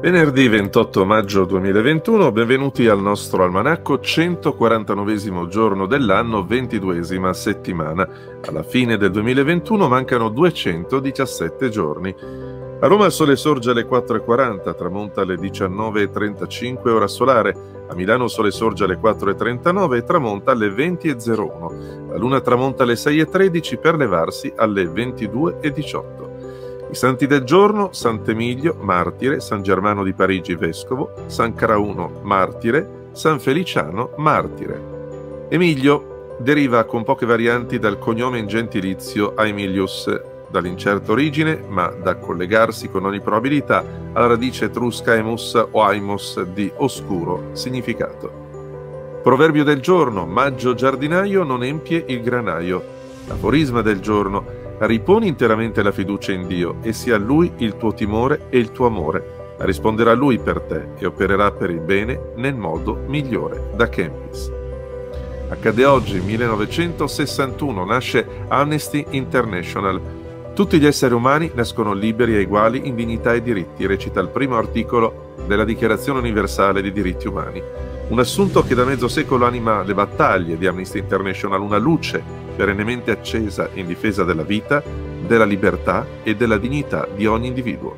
Venerdì 28 maggio 2021, benvenuti al nostro almanacco, 149esimo giorno dell'anno, 22esima settimana. Alla fine del 2021 mancano 217 giorni. A Roma il sole sorge alle 4:40, tramonta alle 19:35 ora solare. A Milano il sole sorge alle 4:39 e tramonta alle 20:01. La luna tramonta alle 6:13 per levarsi alle 22:18. I santi del giorno: Sant'Emilio, martire; San Germano di Parigi, vescovo; San Carauno, martire; San Feliciano, martire. Emilio deriva con poche varianti dal cognome in gentilizio Aemilius, dall'incerta origine, ma da collegarsi con ogni probabilità alla radice etrusca emus o aimos, di oscuro significato. Proverbio del giorno: maggio giardinaio non empie il granaio. Aforisma del giorno: riponi interamente la fiducia in Dio e sia Lui il tuo timore e il tuo amore. Risponderà Lui per te e opererà per il bene nel modo migliore. Da Kempis. Accade oggi, 1961, nasce Amnesty International. Tutti gli esseri umani nascono liberi e uguali in dignità e diritti, recita il primo articolo della Dichiarazione Universale dei Diritti Umani. Un assunto che da mezzo secolo anima le battaglie di Amnesty International, una luce perennemente accesa in difesa della vita, della libertà e della dignità di ogni individuo.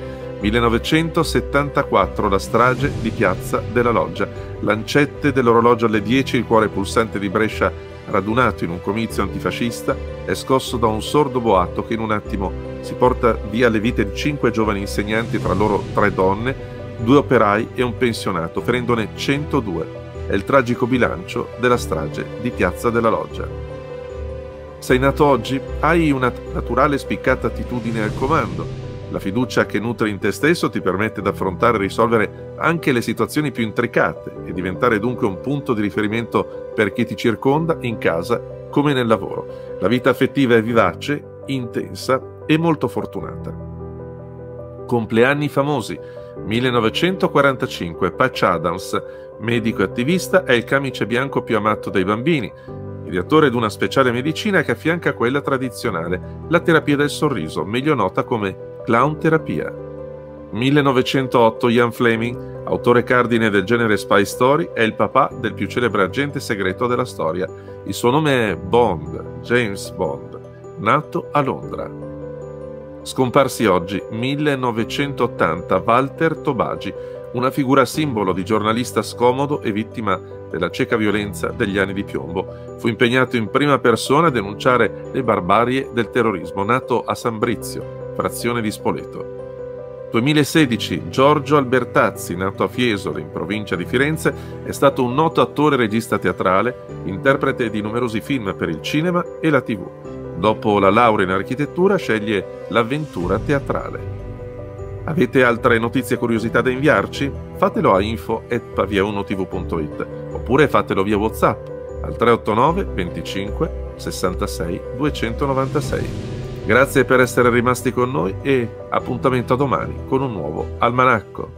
1974, la strage di Piazza della Loggia. Lancette dell'orologio alle 10, il cuore pulsante di Brescia, radunato in un comizio antifascista, è scosso da un sordo boato che in un attimo si porta via le vite di 5 giovani insegnanti, tra loro 3 donne, 2 operai e un pensionato, ferendone 102. È il tragico bilancio della strage di Piazza della Loggia. Sei nato oggi? Hai una naturale spiccata attitudine al comando. La fiducia che nutri in te stesso ti permette di affrontare e risolvere anche le situazioni più intricate e diventare dunque un punto di riferimento per chi ti circonda, in casa come nel lavoro. La vita affettiva è vivace, intensa e molto fortunata. Compleanni famosi. 1945, Patch Adams, medico e attivista, è il camice bianco più amato dai bambini, ideatore di una speciale medicina che affianca quella tradizionale, la terapia del sorriso, meglio nota come clown terapia. 1908, Ian Fleming, autore cardine del genere spy story, è il papà del più celebre agente segreto della storia. Il suo nome è Bond, James Bond, nato a Londra. Scomparsi oggi, 1980, Walter Tobagi, una figura simbolo di giornalista scomodo e vittima della cieca violenza degli anni di piombo. Fu impegnato in prima persona a denunciare le barbarie del terrorismo, nato a San Brizio, frazione di Spoleto. 2016, Giorgio Albertazzi, nato a Fiesole, in provincia di Firenze, è stato un noto attore e regista teatrale, interprete di numerosi film per il cinema e la TV. Dopo la laurea in architettura sceglie l'avventura teatrale. Avete altre notizie e curiosità da inviarci? Fatelo a info@paviauno.tv.it oppure fatelo via WhatsApp al 389 25 66 296. Grazie per essere rimasti con noi e appuntamento a domani con un nuovo almanacco.